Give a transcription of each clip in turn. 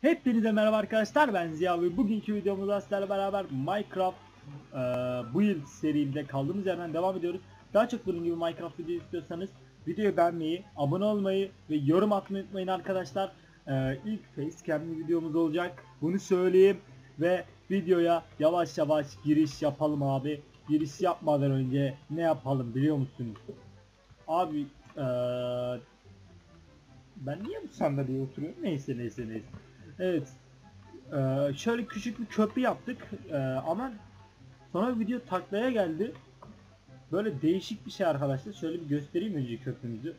Hepinize merhaba arkadaşlar, ben Ziya ve bugünkü videomuzda sizlerle beraber Minecraft Build serimde kaldığımız yerden devam ediyoruz. Daha çok bunun gibi Minecraft video istiyorsanız videoyu beğenmeyi, abone olmayı ve yorum atmayı unutmayın arkadaşlar. İlk facecam'li videomuz olacak, bunu söyleyeyim ve videoya yavaş yavaş giriş yapalım abi. Giriş yapmadan önce ne yapalım biliyor musunuz? Abi ben niye bu sandalyeye oturuyorum? Neyse. Evet. Şöyle küçük bir köprü yaptık. Ama sonra video taklaya geldi. Böyle değişik bir şey arkadaşlar. Şöyle bir göstereyim önce köprümüzü.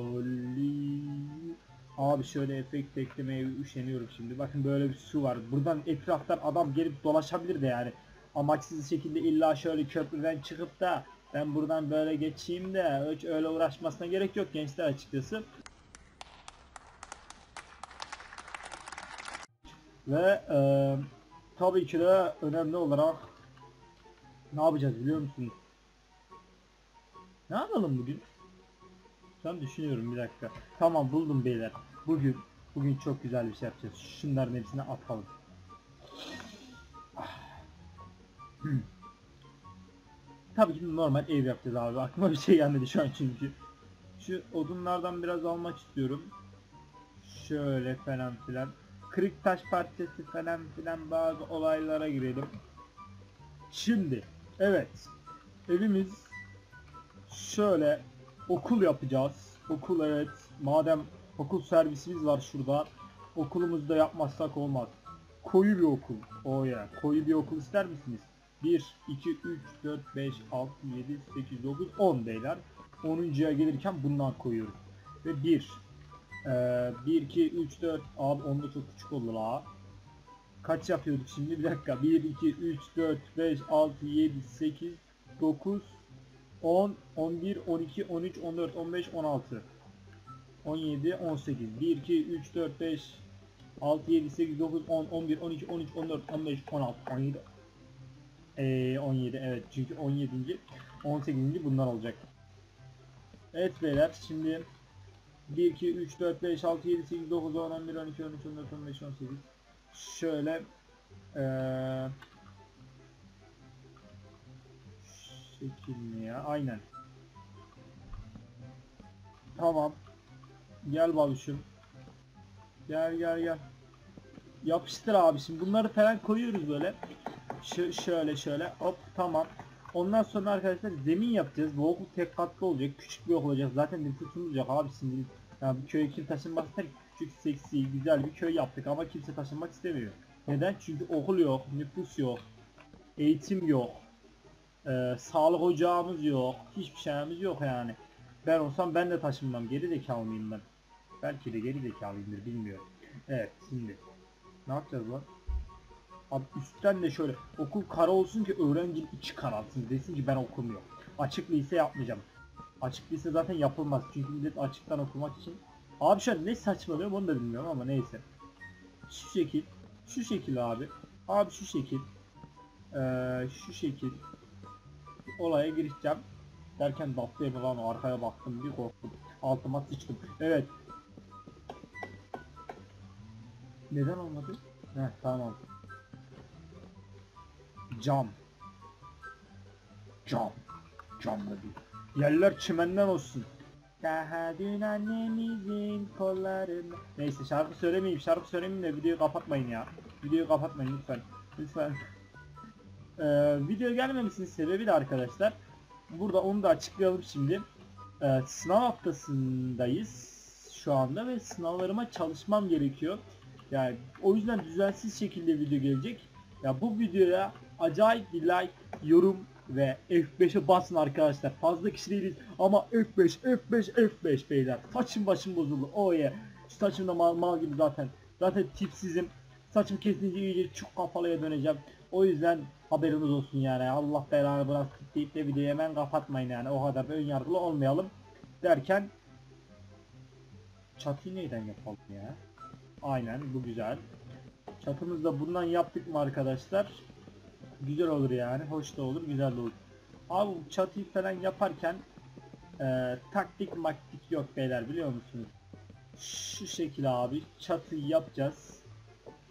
Abi şöyle efekt eklemeye üşeniyorum şimdi. Bakın böyle bir su var. Buradan etraftan adam gelip dolaşabilir de yani. Amaçsız şekilde illa şöyle köprüden çıkıp da ben buradan böyle geçeyim de hiç öyle uğraşmasına gerek yok gençler açıkçası. Ve tabii ki de önemli olarak ne yapacağız biliyor musunuz? Ne yapalım bugün? Şu düşünüyorum bir dakika. Tamam buldum beyler. Bugün çok güzel bir şey yapacağız. Şunların hepsini atalım. Tabii ki normal ev yapacağız abi. Aklıma bir şey gelmedi şu an çünkü. Şu odunlardan biraz almak istiyorum. Şöyle falan filan. Kırık taş parçası falan filan bazı olaylara girelim. Şimdi evet. Evimiz şöyle okul yapacağız. Okul evet. Madem okul servisimiz var şurada. Okulumuzda yapmazsak olmaz. Koyu bir okul. Oh yeah. Koyu bir okul ister misiniz? 1, 2, 3, 4, 5, 6, 7, 8, 9, 10 beyler. 10'uncuya gelirken bundan koyuyoruz. Ve 1, 2, 3, 4. Abi 10 da çok küçük oldu la. Kaç yapıyorduk şimdi? Bir dakika. 1, 2, 3, 4, 5, 6, 7, 8, 9, 10, 11, 12, 13, 14, 15, 16, 17, 18, 1, 2, 3, 4, 5, 6, 7, 8, 9, 10, 11, 12, 13, 14, 15, 16, 17, 17 evet çünkü 17. 18. bunlar olacak. Evet beyler şimdi 1, 2, 3, 4, 5, 6, 7, 8, 9, 10, 11, 12, 13, 14, 15, 18 şöyle şekil mi ya? Aynen. Tamam. Gel babuşum. Gel. Yapıştır abi şimdi. Bunları falan koyuyoruz böyle. Şöyle hop tamam. Ondan sonra arkadaşlar zemin yapacağız. Bu okul tek katlı olacak. Küçük bir okul olacak. Zaten nüfusumuz yok abi şimdi. Yani bir köye kim taşınmak ister? Küçük, seksi, güzel bir köy yaptık ama kimse taşınmak istemiyor. Neden? Çünkü okul yok, nüfus yok, eğitim yok, sağlık ocağımız yok, hiçbir şeyimiz yok yani. Ben olsam ben de taşınmam. Geri zekalı mıyım ben? Belki de geri zekalıyımdır bilmiyorum. Evet şimdi ne yapacağız lan? Abi üstten de şöyle okul kara olsun ki öğrencinin içi karartsın desin ki ben okumuyorum. Açık lise yapmayacağım. Açık lise zaten yapılmaz çünkü millet açıktan okumak için. Abi şu an ne saçmalıyorum onu da bilmiyorum ama neyse. Şu şekil abi. Abi şu şekil olaya girişeceğim. Derken baktı falan arkaya baktım bir korktum. Altıma sıçtım. Evet. Neden olmadı? Heh tamam. Cam. Cam. Camla değil. Yerler çimenden olsun. Daha dün annemizin kollarında. Neyse şarkı söylemeyeyim de videoyu kapatmayın ya. Videoyu kapatmayın lütfen. Video gelmemesinin sebebi de arkadaşlar. Burada onu da açıklayalım şimdi. Sınav haftasındayız şu anda ve sınavlarıma çalışmam gerekiyor. Yani o yüzden düzensiz şekilde video gelecek. Ya bu videoya acayip bir like, yorum ve F5'e basın arkadaşlar. Fazla kişi değiliz ama F5 beyler. Saçım başım bozuldu. Oh yeah. Şu saçım da mal gibi zaten. Zaten tipsizim. Saçım kesince iyice çok kafalıya döneceğim. O yüzden haberiniz olsun yani. Allah belanı bırak deyip de videoyu hemen kapatmayın yani. O kadar da ön yargılı olmayalım. Derken çatıyı neyden yapalım ya? Aynen bu güzel. Çatımızı da bundan yaptık mı arkadaşlar? Güzel olur yani. Hoş da olur, güzel de olur. Abi bu çatıyı falan yaparken taktik maktik yok beyler biliyor musunuz? Şu şekil abi çatıyı yapacağız.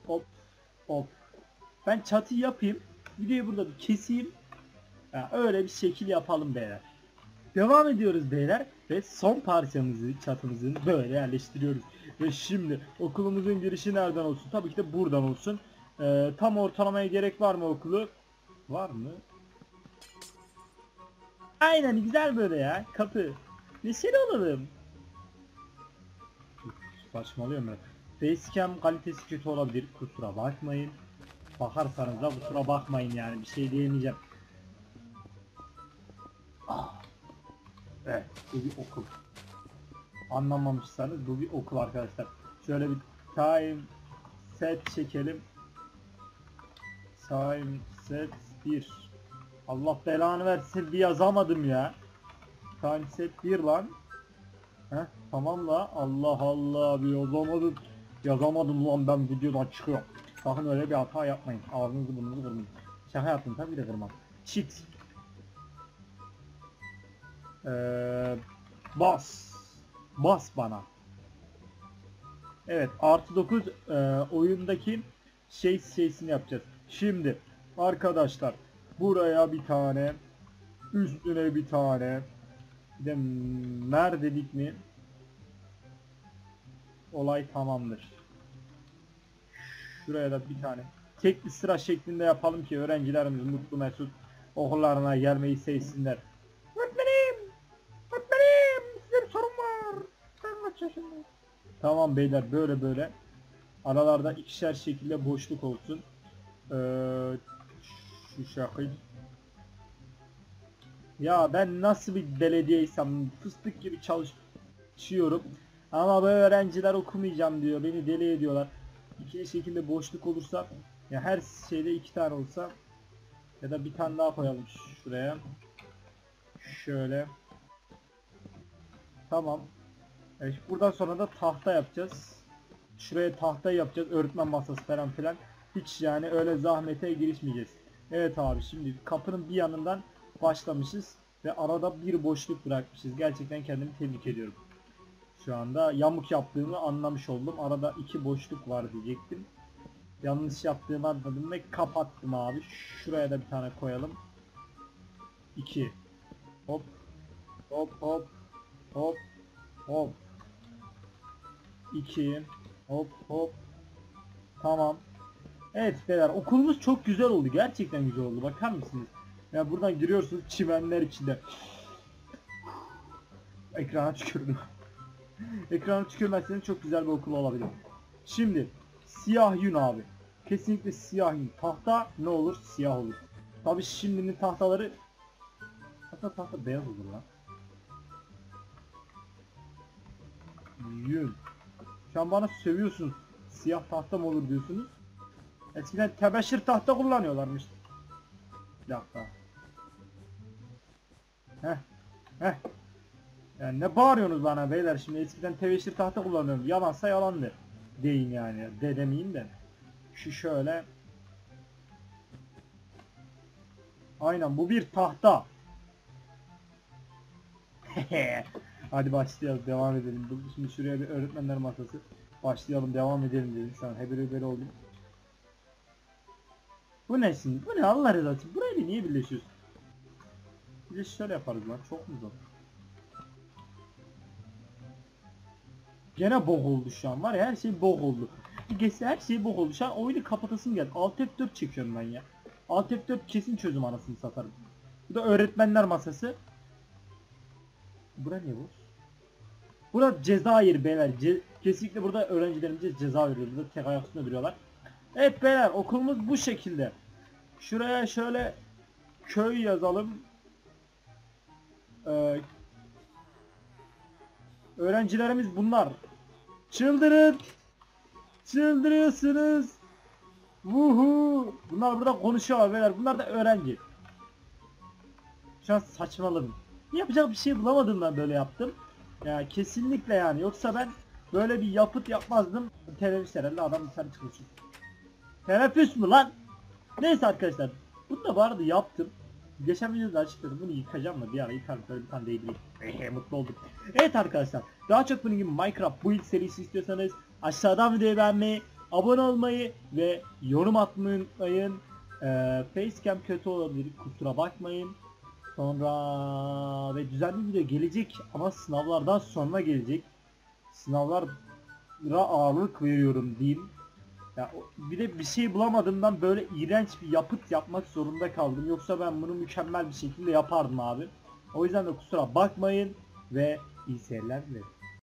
hop hop. Ben çatı yapayım. Videoyu burada bir keseyim. Ya, öyle bir şekil yapalım beyler. Devam ediyoruz beyler ve son parçamızı çatımızın böyle yerleştiriyoruz. Ve şimdi okulumuzun girişi nereden olsun? Tabii ki de buradan olsun. Tam ortalamaya gerek var mı okulu? Var mı? Aynen, güzel böyle ya. Kapı. Neşeli olalım. Saçmalıyorum ben. Facecam kalitesi kötü olabilir. Kusura bakmayın. Bakarsanız da kusura bakmayın yani. Bir şey diyemeyeceğim. Ah. Evet, bu bir okul. Anlamamışsanız bu bir okul arkadaşlar. Şöyle bir time set çekelim. Time set 1. Allah belanı versin, bir yazamadım ya. Time set 1 lan. Heh, tamam la. Allah Allah, bir yazamadım. Yazamadım lan, ben videodan çıkıyorum. Sakın öyle bir hata yapmayın. Ağzınızı burnunuzu kırmayın. Şaka yaptım tabii de kırmam. Cheat. Bas. Bas bana. Evet, artı 9 oyundaki şeysini yapacağız. Şimdi arkadaşlar buraya bir tane, üstüne bir tane, bir de mer dedik mi olay tamamdır. Şuraya da bir tane tek bir sıra şeklinde yapalım ki öğrencilerimiz mutlu mesut okullarına gelmeyi sevsinler. Öğretmenim! Öğretmenim! Size bir sorum var. Ben kaç yaşındayım? Tamam beyler, böyle böyle. Aralarda ikişer şekilde boşluk olsun. Şu şakayı. Ya ben nasıl bir belediyeysem fıstık gibi çalışıyorum. Ama bu öğrenciler okumayacağım diyor. Beni deli ediyorlar. İki şekilde boşluk olursa, ya her şeyde iki tane olsa, ya da bir tane daha koyalım şuraya. Şöyle. Tamam. Evet, buradan sonra da tahta yapacağız. Şuraya tahta yapacağız. Öğretmen masası falan filan. Hiç yani öyle zahmete girişmeyeceğiz. Evet abi, şimdi kapının bir yanından başlamışız ve arada bir boşluk bırakmışız. Gerçekten kendimi tebrik ediyorum. Şu anda yamuk yaptığımı anlamış oldum. Arada iki boşluk var diyecektim. Yanlış yaptığımı anladım ve kapattım abi. Şuraya da bir tane koyalım. 2. Hop. Hop hop. Hop. Hop. 2. Hop hop. Tamam. Evet beyler, okulumuz çok güzel oldu. Gerçekten güzel oldu. Bakar mısınız? Ya buradan giriyorsunuz çimenler içinde. Ekrana tükürdüm. Ekrana tükürmezseniz çok güzel bir okul olabilir. Şimdi siyah yün abi. Kesinlikle siyah yün. Tahta ne olur? Siyah olur. Tabi şimdinin tahtaları, hatta tahta beyaz olur lan. Yün. Şu an bana sövüyorsunuz. Siyah tahta mı olur diyorsunuz. Eskiden tebeşir tahta kullanıyorlarmış. Bir dakika. Heh. Heh. Yani ne bağırıyorsunuz bana beyler, şimdi eskiden tebeşir tahta kullanıyorum. Yalansa yalandır. Deyin yani. De demeyeyim de. Şu şöyle. Aynen, bu bir tahta. Hadi başlayalım, devam edelim. Şimdi şuraya bir öğretmenler masası. Başlayalım, devam edelim dedim. Şu an hebele oldum. Bu ne şimdi? Bu ne Allah rızası için? Burayla niye birleşiyorsun? Bir de şöyle yaparız lan. Çok mu zor? Gene bok oldu şu an. Var ya, her şey bok oldu. Geçse her şey bok oldu. Şu an oyunu kapatasım geldi. Alt F4 çekiyorum ben ya. Alt F4 kesin çözüm, anasını satarım. Bu da öğretmenler masası. Bura ne bu? Burada Cezayir beyler. Kesinlikle burada öğrencilerimize ceza veriyor. Burada tek ayak üstünde duruyorlar. Evet beyler, okulumuz bu şekilde. Şuraya şöyle köy yazalım. Öğrencilerimiz bunlar. Çıldırın. Çıldırıyorsunuz. Vuhu. Bunlar burada konuşuyor beyler. Bunlar da öğrenci. Şu an saçmaladım. Yapacak bir şey bulamadım, ben böyle yaptım. Ya kesinlikle yani. Yoksa ben böyle bir yapıt yapmazdım. Teneffüs herhalde, adam dışarı çıkmış. Teneffüs mü lan? Neyse arkadaşlar. Bunu da bu arada yaptım. Geçen videoda açıkladım. Bunu yıkacağım da bir ara yıkarım. Böyle bir tane değdireyim. Mutlu oldum. Evet arkadaşlar. Daha çok bunun gibi Minecraft build serisi istiyorsanız aşağıdan videoyu beğenmeyi, abone olmayı ve yorum atmayı unutmayın. Facecam kötü olabilir, kusura bakmayın. Sonra ve düzenli video gelecek ama sınavlardan sonra gelecek. Sınavlara ağırlık veriyorum diyeyim. Ya bir de bir şey bulamadığımdan böyle iğrenç bir yapıt yapmak zorunda kaldım. Yoksa ben bunu mükemmel bir şekilde yapardım abi. O yüzden de kusura bakmayın ve iyi seyirler dilerim.